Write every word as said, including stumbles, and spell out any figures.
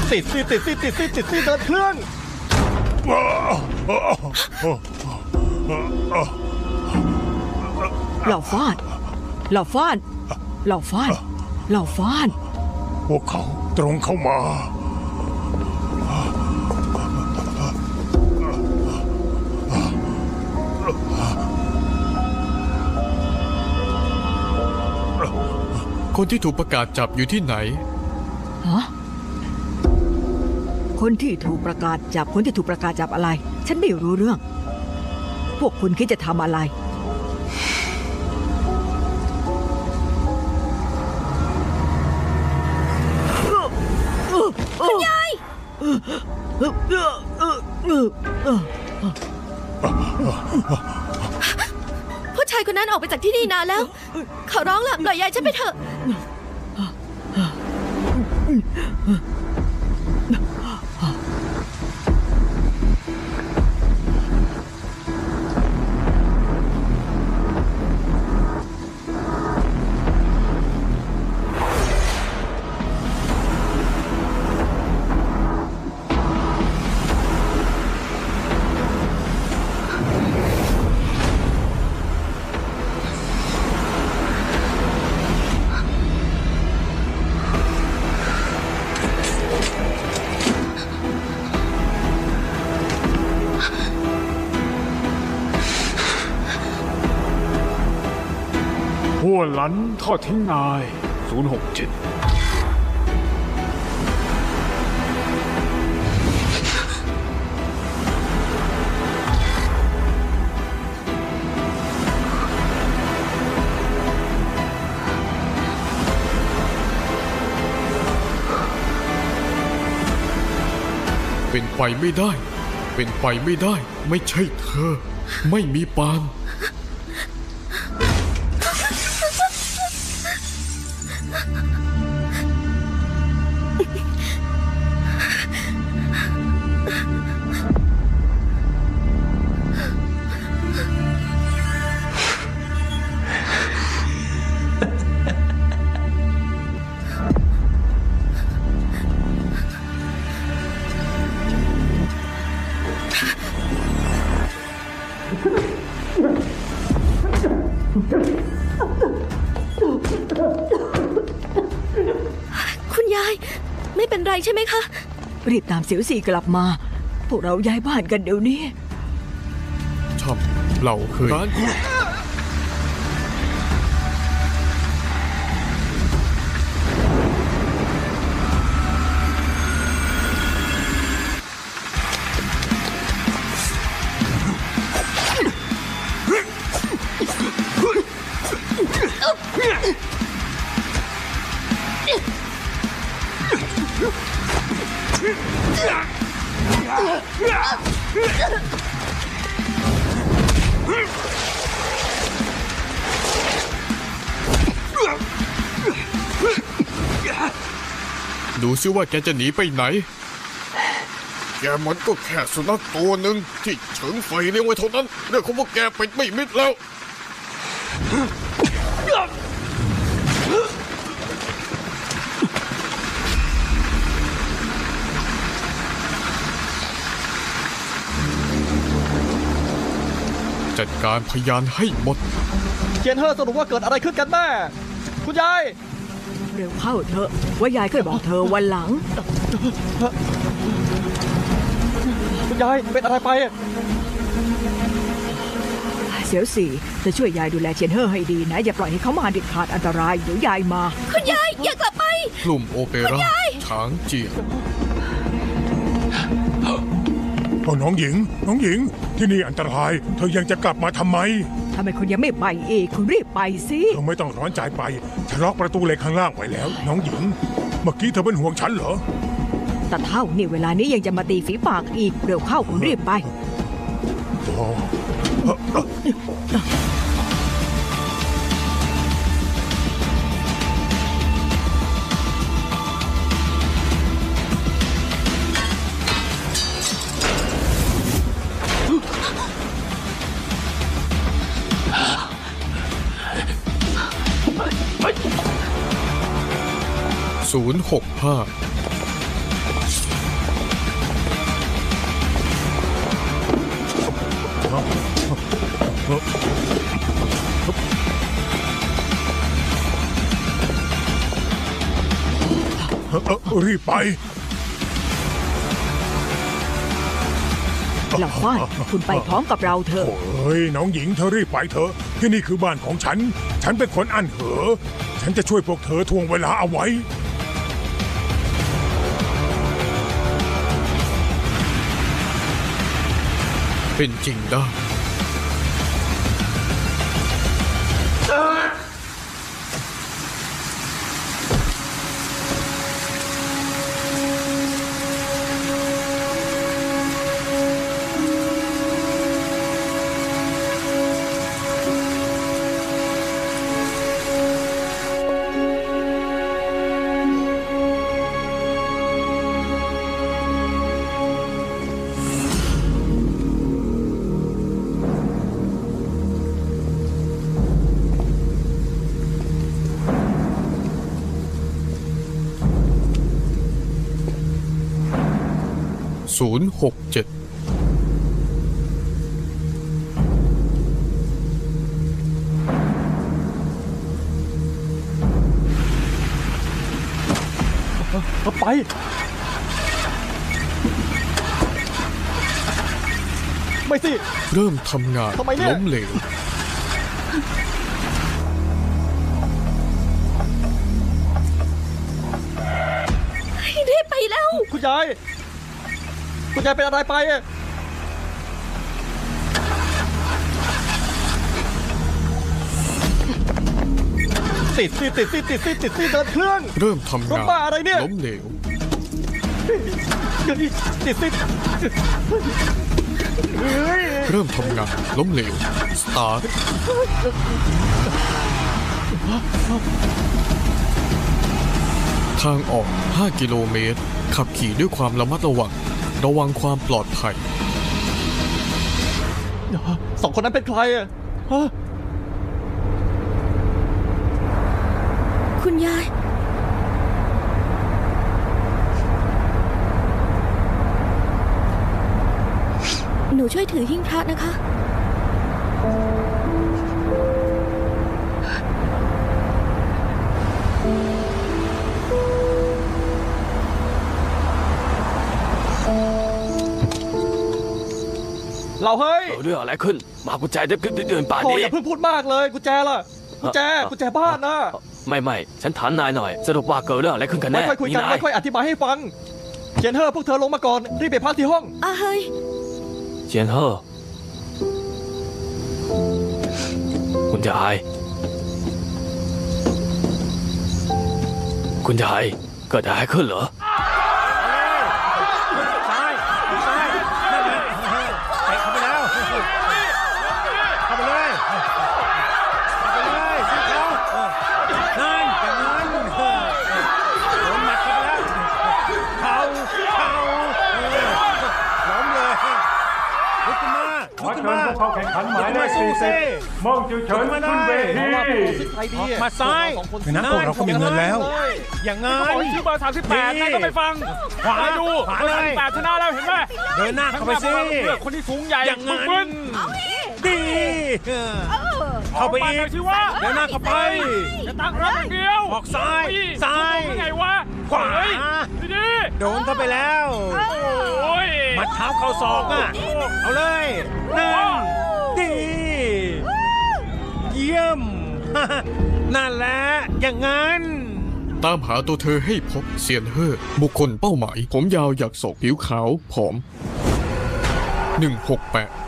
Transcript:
ติดสิติดสิติดสิติดสิเดินเครื่องเหล่าฟ้านเหล่าฟ้านเหล่าฟ้านเหล่าฟ้านพวกเขาตรงเข้ามาคนที่ถูกประกาศจับอยู่ที่ไหนฮะคนที่ถูกประกาศจับคนที่ถูกประกาศจับอะไรฉันไม่รู้เรื่องพวกคุณคิดจะทำอะไรคุณยายผู้ชายคนนั้นออกไปจากที่นี่นานแล้วขอร้องล่ะปล่อยยายฉันไปเถอะหัวหลันทอดทิ้งนายศูนย์หกเจ็ดเป็นไปไม่ได้เป็นไปไม่ได้ไม่ใช่เธอไม่มีปานคุณยายไม่เป็นไรใช่ไหมคะรีบตามเสียวสีกลับมาพวกเราย้ายบ้านกันเดี๋ยวนี้ชอบเราเคยร้านคุณดูซิว่าแกจะหนีไปไหนแกมันก็แค่สุนัขตัวหนึ่งที่เฉิงไฟเลี้ยงไว้เท่านั้นเรื่องของพวกแกเป็นไม่มิดแล้วจัดการพยานให้หมดเจียนเฮ่อสรุปว่าเกิดอะไรขึ้นกันแน่คุณยายเร็วเข้าเถอะว่ายายเคยบอกเธอวันหลังคุณยายเป็นอะไรไปเสียวสี่จะช่วยยายดูแลเจียนเฮ่อให้ดีนะอย่าปล่อยให้เขามาเด็ดขาดอันตรายเดี๋ยวยายมาคุณยายอย่ากลับไปกลุ่มโอเปร่าช้างเจียนน้องหญิงน้องหญิงที่นี่อันตรายเธอยังจะกลับมาทำไมทำไมคุณยังไม่ไปอีกคุณรีบไปสิเธอไม่ต้องร้อนใจไปฉันล็อกประตูเหล็กข้างล่างไว้แล้วน้องหญิงเมื่อกี้เธอเป็นห่วงฉันเหรอแต่เท่านี่เวลานี้ยังจะมาตีฝีปากอีกเร็วเข้าคุณรีบไปศูนย์หกห้าเอ่อรีบไปหลังฝ้ายคุณไปพร้อมกับเราเถอะโอ้ยน้องหญิงเธอรีบไปเถอะที่นี่คือบ้านของฉัน ฉันเป็นคนอั้นเหอ ฉันจะช่วยพวกเธอทวงเวลาเอาไว้เป็นจริงได้ ศูนย์หกเจ็ดเอาไป ไม่สิเริ่มทำงานทำไมเนี่ยล้มเหลวรีบไปแล้วคุณยาย คุณยายเป็นอะไรไปอะติดสิติดสิติดสิติดสิเดินเครื่องเริ่มทำรถงานบ้าอะไรเนี่ยล้มเหลวติดสิเฮ้ยเริ่มทำงานล้มเหลว สตาร์ท ทางออก ห้า กิโลเมตร ขับขี่ด้วยความระมัดระวัง ระวังความปลอดภัยสองคนนั้นเป็นใครอะฮะคุณยาย หนูช่วยถือหิ้งพระนะคะเราเฮ้ยเกิดเรื่องอะไรขึ้น มากุญแจเดือนเดือนป่านโอ้นี้อย่าเพิ่งพูดมากเลยกุญแจล่ะกุญแจกุญแจบ้านนะไม่ไม่ฉันถามนายหน่อย สรุปว่าเกิดเรื่องอะไรขึ้นกันไม่แน่ค่อยคุยกันนี่าไม่ค่อยอธิบายให้ฟังเจนเฮอร์พวกเธอลงมาก่อนรีบไปพักที่ห้องอาเฮ้ยเจียนเฮอคุณยายคุณยายเกิดอะไรขึ้นเหรอซ้ายซ้ายนั่นแหละเตะเข้าไปแล้ว เข้าไปเลยเข้าไปเลยที่เขานั่นอย่างนั้นโดนหมัดเข้าไปแล้วเข่าเข่าล้มเลยลุกขึ้นมาขอเชิญพวกเขาแข่งขันหมายเลขสี่สิบมองจิวเฉินขึ้นเวทีมาซ้ายนะพวกเราก็มีเงินแล้ว อย่างงั้นบอกให้ชื่อเบอร์สามสิบแปดนายก็ไม่ฟังขวาดูขวาเบอเลร์สามยสิบแปดชนะแล้วเห็นไหมเดินหน้าเข้าไปสิเลือกคนที่สูงใหญ่อย่างงั้นบึ้นดีเข้าไปออีอกกชื่อว่าเดินหน้าเข้าไปจะตั้งรับอย่างเดียวออกซ้ายเฮ้ซ้ายคุณไงวะขวาเฮ้ยดีโดนเข้าไปแล้วโอ้ยมัดเท้าเข่าศอกอ่ะ เอาเลยนั่นดี เยี่ยม นั่นแหละ อย่างงั้นตามหาตัวเธอให้พบเซียนเฮอบุคคลเป้าหมาย ผมยาวหยักศอกผิวขาว ผอม หนึ่งหกแปด